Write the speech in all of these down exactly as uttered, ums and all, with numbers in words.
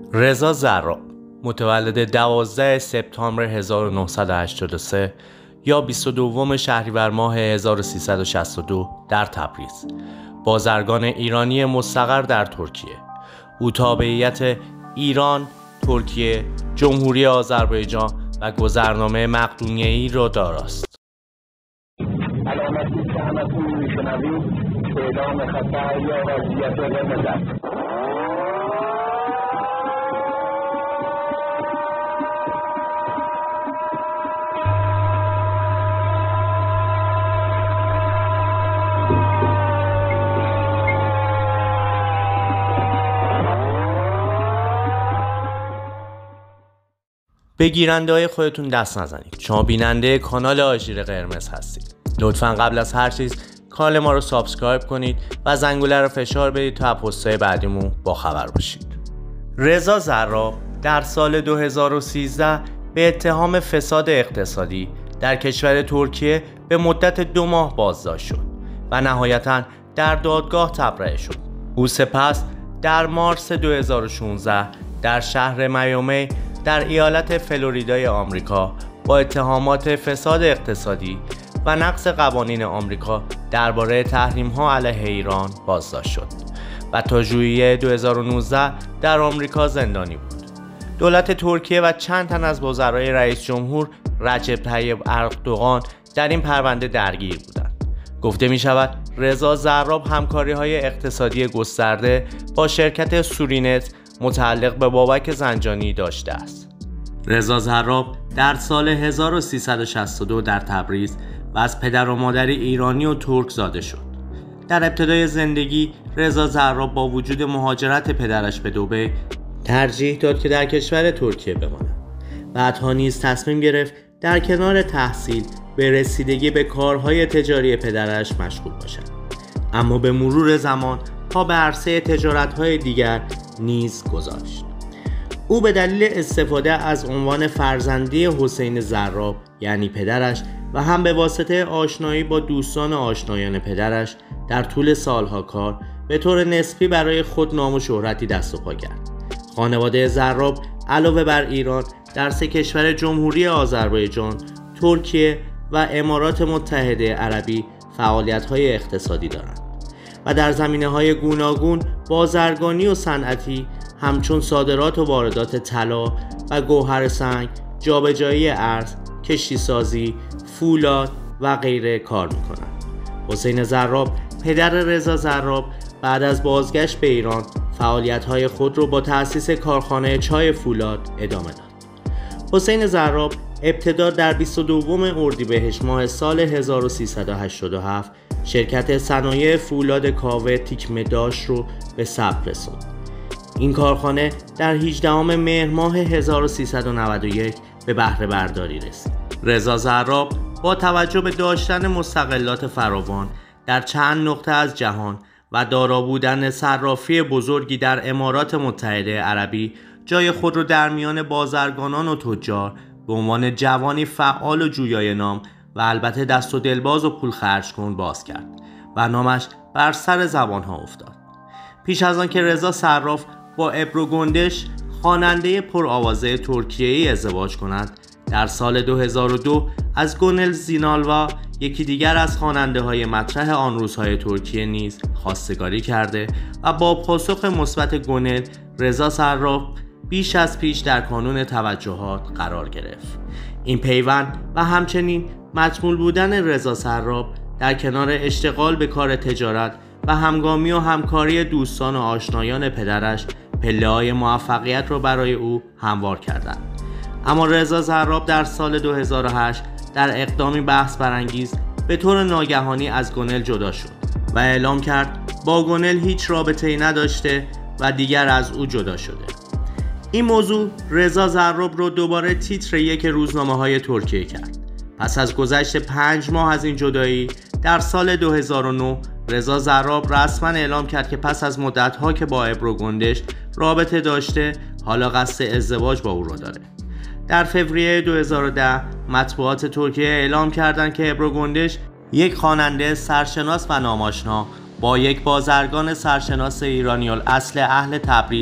رضا زراب متولد دوازده سپتامبر هزار و نهصد و هشتاد و سه یا بیست و دوم شهریور ماه هزار و سیصد و شصت و دو در تبریز، بازرگان ایرانی مستقر در ترکیه. او تابعیت ایران، ترکیه، جمهوری آذربایجان و گذرنامه مقدونیه‌ای را داراست. علامتی که همتون میشنوید اعلام خطر یا وضعیت قرمز است. به گیرنده های خودتون دست نزنید. شما بیننده کانال آژیر قرمز هستید. لطفاً قبل از هر چیز کانال ما رو سابسکرایب کنید و زنگوله رو فشار بدید تا پست‌های بعدیمون با خبر باشید. رضا زراب در سال دو هزار و سیزده به اتهام فساد اقتصادی در کشور ترکیه به مدت دو ماه بازداشت شد و نهایتاً در دادگاه تبرئه شد. او سپس در مارس دو هزار و شانزده در شهر میامی در ایالت فلوریدای آمریکا با اتهامات فساد اقتصادی و نقض قوانین آمریکا درباره تحریم‌ها علیه ایران بازداشت شد و تا ژوئیه دو هزار و نوزده در آمریکا زندانی بود. دولت ترکیه و چند تن از وزرای رئیس جمهور رجب طیب اردوغان در این پرونده درگیر بودند. گفته می شود رضا زراب همکاری‌های اقتصادی گسترده با شرکت سورینت متعلق به بابک زنجانی داشته است. رضا زراب در سال هزار و سیصد و شصت و دو در تبریز و از پدر و مادری ایرانی و ترک زاده شد. در ابتدای زندگی رضا زراب با وجود مهاجرت پدرش به دبی ترجیح داد که در کشور ترکیه بماند. بعدها نیز تصمیم گرفت در کنار تحصیل به رسیدگی به کارهای تجاری پدرش مشغول باشد. اما به مرور زمان پا به عرصه تجارت‌های دیگر نیز گذاشت. او به دلیل استفاده از عنوان فرزندی حسین زراب یعنی پدرش و هم به واسطه آشنایی با دوستان آشنایان پدرش در طول سالها کار به طور نسبی برای خود نام و شهرتی دست و پا کرد. خانواده زراب علاوه بر ایران در سه کشور جمهوری آذربایجان، ترکیه و امارات متحده عربی فعالیت‌های اقتصادی دارند و در زمینه‌های گوناگون بازرگانی و صنعتی همچون صادرات و واردات طلا و گوهر سنگ، جابجایی ارز، کشتیسازی، فولاد و غیره کار می‌کنند. حسین زراب پدر رضا زراب بعد از بازگشت به ایران فعالیت‌های خود را با تأسیس کارخانه چای فولاد ادامه داد. حسین زراب ابتدا در بیست و دوم اردیبهشت ماه سال هزار و سیصد و هشتاد و هفت شرکت صنایع فولاد کاوه تیکمه‌داش رو به ثبت رسوند. این کارخانه در هجدهم مهر ماه هزار و سیصد و نود و یک به بهره برداری رسید. رضا زراب با توجه به داشتن مستقلات فراوان در چند نقطه از جهان و دارا بودن صرافی بزرگی در امارات متحده عربی جای خود را در میان بازرگانان و تجار به عنوان جوانی فعال و جویای نام و البته دست و دلباز و پول خرج کن باز کرد و نامش بر سر زبان ها افتاد. پیش از آن که رضا صراف با ابرو گندش خواننده پرآوازه ترکیه‌ای ازدواج کند، در سال دو هزار و دو از گونل زینالوا یکی دیگر از خواننده های مطرح آن روزهای ترکیه نیز خواستگاری کرده و با پاسخ مثبت گونل، رضا صراف بیش از پیش در کانون توجهات قرار گرفت. این پیوند و همچنین مجمول بودن رضا صراف در کنار اشتغال به کار تجارت و همگامی و همکاری دوستان و آشنایان پدرش پله‌های موفقیت را برای او هموار کردند. اما رضا زراب در سال دو هزار و هشت در اقدامی بحث برانگیز به طور ناگهانی از گونل جدا شد و اعلام کرد با گونل هیچ رابطه‌ای نداشته و دیگر از او جدا شده. این موضوع رضا زراب رو دوباره تیتر یک روزنامه‌های ترکیه کرد. پس از گذشت پنج ماه از این جدایی در سال دو هزار و نه رضا زراب رسما اعلام کرد که پس از مدت‌ها که با ابرو گندش رابطه داشته حالا قصد ازدواج با او را داره. در فوریه دو هزار و ده مطبوعات ترکیه اعلام کردند که ابرو گندش یک خواننده سرشناس و ناماشنا با یک بازرگان سرشناس ایرانی الاصل اهل تبریز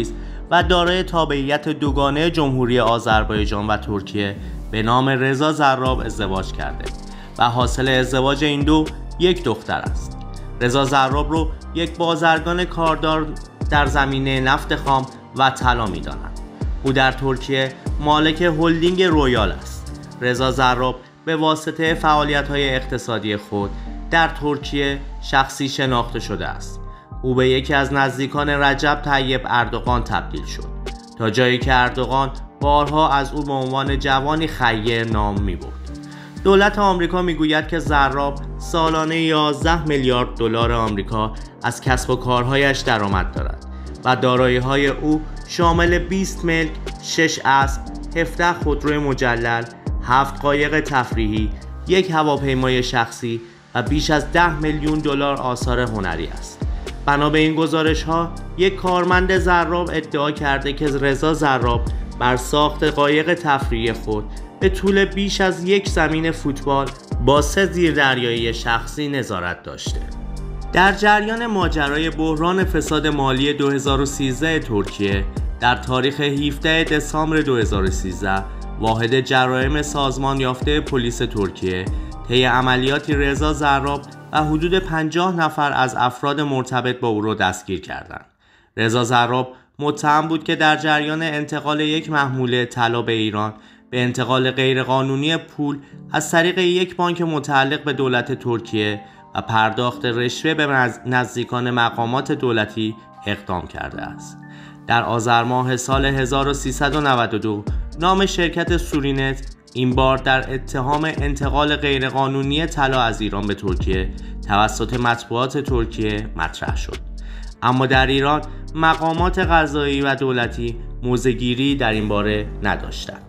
و دارای تابعیت دوگانه جمهوری آذربایجان و ترکیه به نام رضا زراب ازدواج کرده و حاصل ازدواج این دو یک دختر است. رضا زراب رو یک بازرگان کاردار در زمینه نفت خام و طلا می‌دانند. او در ترکیه مالک هلدینگ رویال است. رضا زراب به واسطه فعالیت‌های اقتصادی خود در ترکیه شخصی شناخته شده است. او به یکی از نزدیکان رجب طیب اردوغان تبدیل شد، تا جایی که اردوغان بارها از او به عنوان جوانی خیر نام می‌برد. دولت آمریکا میگوید که زراب سالانه یازده میلیارد دلار آمریکا از کسب و کارهایش درآمد دارد و دارایی‌های او شامل بیست ملک، شش اسب، هفده خودروی مجلل، هفت قایق تفریحی، یک هواپیمای شخصی و بیش از ده میلیون دلار آثار هنری است. بنا به این گزارش‌ها، یک کارمند زراب ادعا کرده که رضا زراب بر ساخت قایق تفریحی خود به طول بیش از یک زمین فوتبال با سه زیردریایی شخصی نظارت داشته. در جریان ماجرای بحران فساد مالی دو هزار و سیزده ترکیه، در تاریخ هفدهم دسامبر دو هزار و سیزده واحد جرایم سازمان یافته پلیس ترکیه طی عملیاتی رضا زراب و حدود پنجاه نفر از افراد مرتبط با او را دستگیر کردند. رضا زراب متهم بود که در جریان انتقال یک محموله طلا به ایران به انتقال غیرقانونی پول از طریق یک بانک متعلق به دولت ترکیه و پرداخت رشوه به نزدیکان مقامات دولتی اقدام کرده است. در آذر ماه سال هزار و سیصد و نود و دو نام شرکت سورینت این بار در اتهام انتقال غیرقانونی طلا از ایران به ترکیه توسط مطبوعات ترکیه مطرح شد. اما در ایران مقامات قضایی و دولتی موضع‌گیری در این باره نداشتند.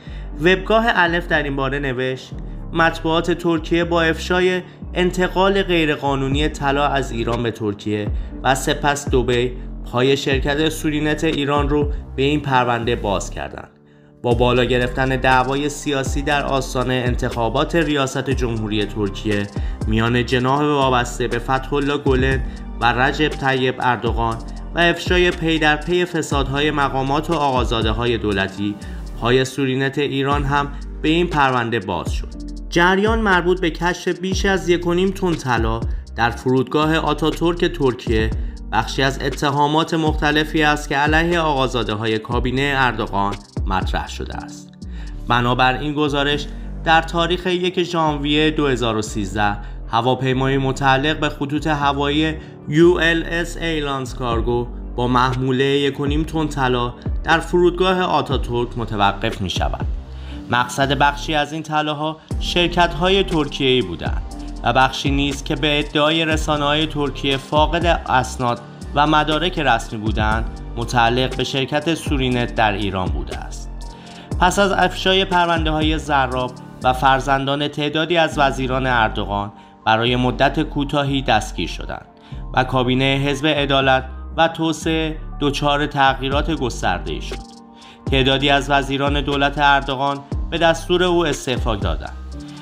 وبگاه الف در این باره نوشت: مطبوعات ترکیه با افشای انتقال غیرقانونی طلا از ایران به ترکیه و سپس دبی پای شرکت سورینت ایران رو به این پرونده باز کردند. با بالا گرفتن دعوای سیاسی در آستانه انتخابات ریاست جمهوری ترکیه میان جناح وابسته به فتح‌الله گولن و رجب طیب اردوغان و افشای پی در پی فسادهای مقامات و آقازاده‌های دولتی، پای سورینت ایران هم به این پرونده باز شد. جریان مربوط به کشف بیش از یک و نیم تن طلا در فرودگاه آتاتورک ترکیه بخشی از اتهامات مختلفی است که علیه آقازاده‌های کابینه اردوغان مطرح شده است. بنابر این گزارش در تاریخ یک ژانویه دو هزار و سیزده هواپیمای متعلق به خطوط هوایی یو ال اس ایرلانز کارگو با محموله یک و نیم تن طلا در فرودگاه آتاتورک متوقف می شود. مقصد بخشی از این طلاها شرکت‌های ترکیه‌ای بودند و بخشی نیز که به ادعای رسانه‌های ترکیه فاقد اسناد و مدارک رسمی بودند متعلق به شرکت سورینت در ایران بوده است. پس از افشای پرونده‌های زراب و فرزندان تعدادی از وزیران اردوغان برای مدت کوتاهی دستگیر شدند و کابینه حزب عدالت و توسعه دچار تغییرات گسترده‌ای شد. تعدادی از وزیران دولت اردوغان به دستور او استعفا دادند.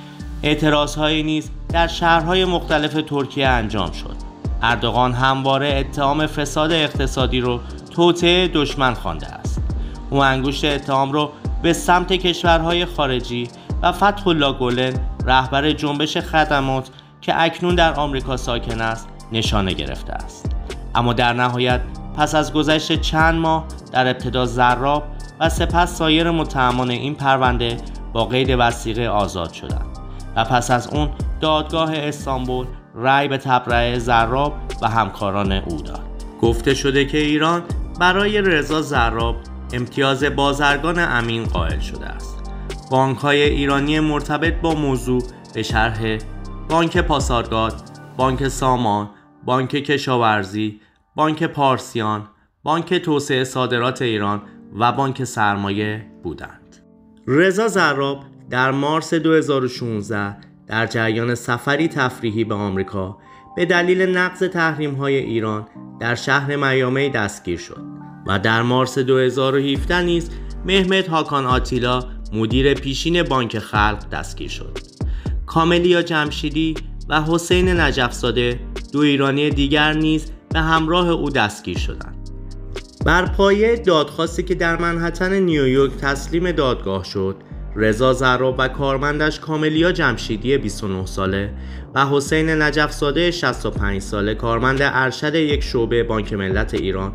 اعتراضهایی نیز در شهرهای مختلف ترکیه انجام شد. اردوغان همواره اتهام فساد اقتصادی رو توطئه دشمن خوانده است. او انگشت اتهام رو به سمت کشورهای خارجی و فتح‌الله گولن رهبر جنبش خدمات که اکنون در آمریکا ساکن است نشانه گرفته است. اما در نهایت پس از گذشت چند ماه در ابتدا زراب و سپس سایر متهمان این پرونده با قید وثیقه آزاد شدند و پس از اون دادگاه استانبول رأی به تبرئه زراب و همکاران او داد. گفته شده که ایران برای رضا زراب امتیاز بازرگان امین قائل شده است. بانک‌های ایرانی مرتبط با موضوع به شرح بانک پاسارگاد، بانک سامان، بانک کشاورزی، بانک پارسیان، بانک توسعه صادرات ایران و بانک سرمایه بودند. رضا زراب در مارس دو هزار و شانزده در جریان سفری تفریحی به آمریکا به دلیل نقض تحریم‌های ایران در شهر میامی دستگیر شد و در مارس دو هزار و هفده نیز مهمت هاکان آتیلا مدیر پیشین بانک خلق دستگیر شد. کاملیا جمشیدی و حسین نجف‌زاده دو ایرانی دیگر نیز به همراه او دستگیر شدند. بر پایه دادخواستی که در منهتن نیویورک تسلیم دادگاه شد، رضا زراب و کارمندش کاملیا جمشیدی بیست و نه ساله و حسین نجف‌زاده شصت و پنج ساله کارمند ارشد یک شعبه بانک ملت ایران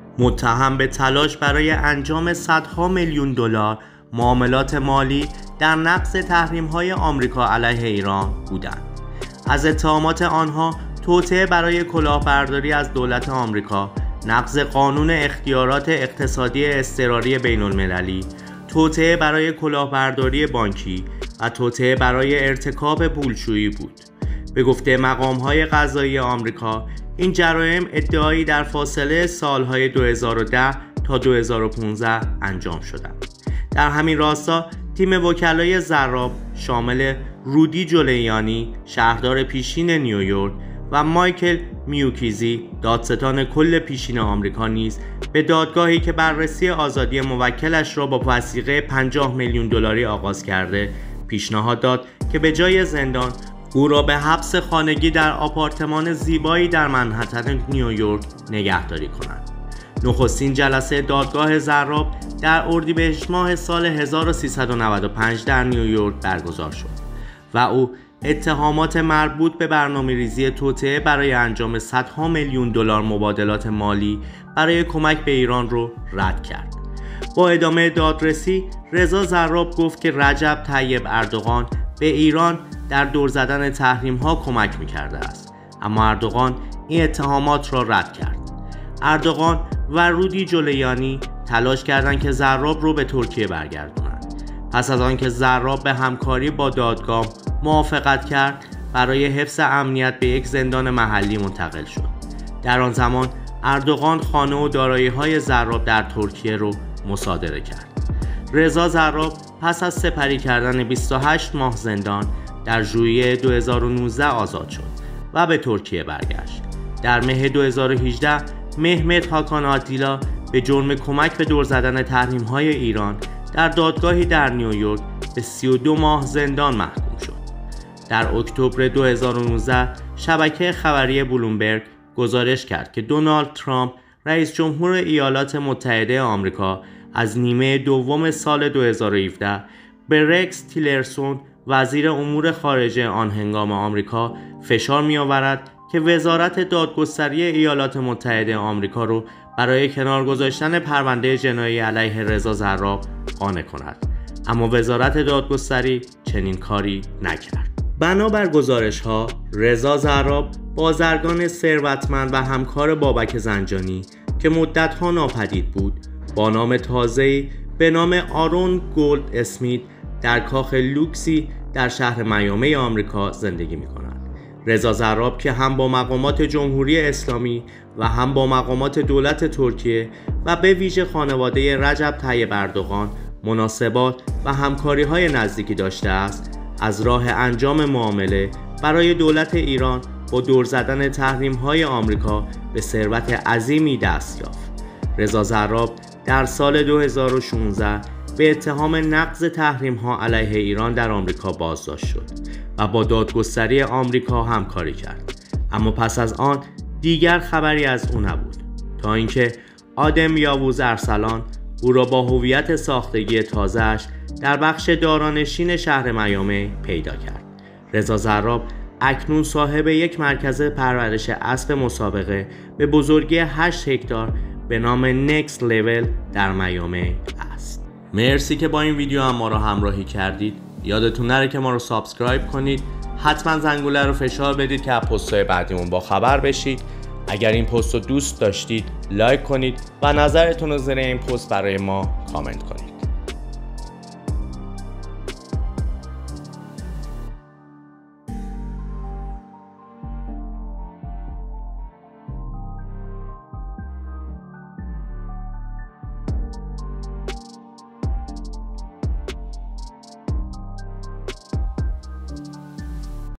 متهم به تلاش برای انجام صدها میلیون دلار معاملات مالی در نقض تحریم‌های آمریکا علیه ایران بودند. از اتهامات آنها توطئه برای کلاهبرداری از دولت آمریکا، نقض قانون اختیارات اقتصادی اضطراری بین‌المللی، توطئه برای کلاهبرداری بانکی و توطئه برای ارتکاب پولشویی بود. به گفته مقام‌های قضایی آمریکا، این جرایم ادعایی در فاصله سالهای دو هزار و ده تا دو هزار و پانزده انجام شدند. در همین راستا تیم وکلای زراب شامل رودی جولیانی، شهردار پیشین نیویورک، و مایکل میوکیزی، دادستان کل پیشین آمریکا نیز به دادگاهی که بررسی آزادی موکلش را با وثیقه پنجاه میلیون دلاری آغاز کرده، پیشنهاد داد که به جای زندان او را به حبس خانگی در آپارتمان زیبایی در منهتن نیویورک نگهداری کنند. نخستین جلسه دادگاه زراب در اردیبهشت ماه سال هزار و سیصد و نود و پنج در نیویورک برگزار شد و او اتهامات مربوط به برنامه‌ریزی توطئه برای انجام صدها میلیون دلار مبادلات مالی برای کمک به ایران را رد کرد. با ادامه دادرسی، رضا زراب گفت که رجب طیب اردوغان به ایران در دور زدن تحریم‌ها کمک می‌کرده است، اما اردوغان این اتهامات را رد کرد. اردوغان و رودی جولیانی تلاش کردند که زراب رو به ترکیه برگردونند. پس از آنکه زراب به همکاری با دادگاه موافقت کرد، برای حفظ امنیت به یک زندان محلی منتقل شد. در آن زمان اردوغان خانه و دارایی‌های زراب در ترکیه رو مصادره کرد. رضا زراب پس از سپری کردن بیست و هشت ماه زندان در ژوئیه دو هزار و نوزده آزاد شد و به ترکیه برگشت. در مه دو هزار و هجده مهمت هاکان آتیلا به جرم کمک به دور زدن تحریم‌های ایران در دادگاهی در نیویورک به سی و دو ماه زندان محکوم شد. در اکتبر دو هزار و نوزده شبکه خبری بلومبرگ گزارش کرد که دونالد ترامپ رئیس جمهور ایالات متحده آمریکا از نیمه دوم سال دو هزار و هفده به رکس تیلرسون وزیر امور خارجه آن هنگام آمریکا فشار می آورد که وزارت دادگستری ایالات متحده آمریکا رو برای کنار گذاشتن پرونده جنایی علیه رضا زراب قانع کند، اما وزارت دادگستری چنین کاری نکرد. بنابر گزارش‌ها، رضا زراب بازرگان ثروتمند و همکار بابک زنجانی که مدت‌ها ناپدید بود، با نام تازه‌ای به نام آرون گولد اسمیت در کاخ لوکسی در شهر میامی آمریکا زندگی می‌کند. رضا زراب که هم با مقامات جمهوری اسلامی و هم با مقامات دولت ترکیه و به ویژه خانواده رجب طیب اردوغان مناسبات و همکاری‌های نزدیکی داشته است، از راه انجام معامله برای دولت ایران با دور زدن تحریم‌های آمریکا به ثروت عظیمی دست یافت. رضا زراب در سال دو هزار و شانزده به اتهام نقض تحریم‌ها علیه ایران در آمریکا بازداشت شد و با دادگستری آمریکا همکاری کرد، اما پس از آن دیگر خبری از او نبود تا اینکه آدم یاووز ارسلان او را با هویت ساختگی تازه‌اش در بخش دارانشین شهر میامی پیدا کرد. رضا زراب اکنون صاحب یک مرکز پرورش اسب مسابقه به بزرگی هشت هکتار به نام Next Level در میامی است. مرسی که با این ویدیو هم ما رو همراهی کردید. یادتون نره که ما رو سابسکرایب کنید. حتما زنگوله رو فشار بدید که از پست‌های بعدیمون با خبر بشید. اگر این پست رو دوست داشتید لایک کنید و نظرتون رو زیر این پست برای ما کامنت کنید.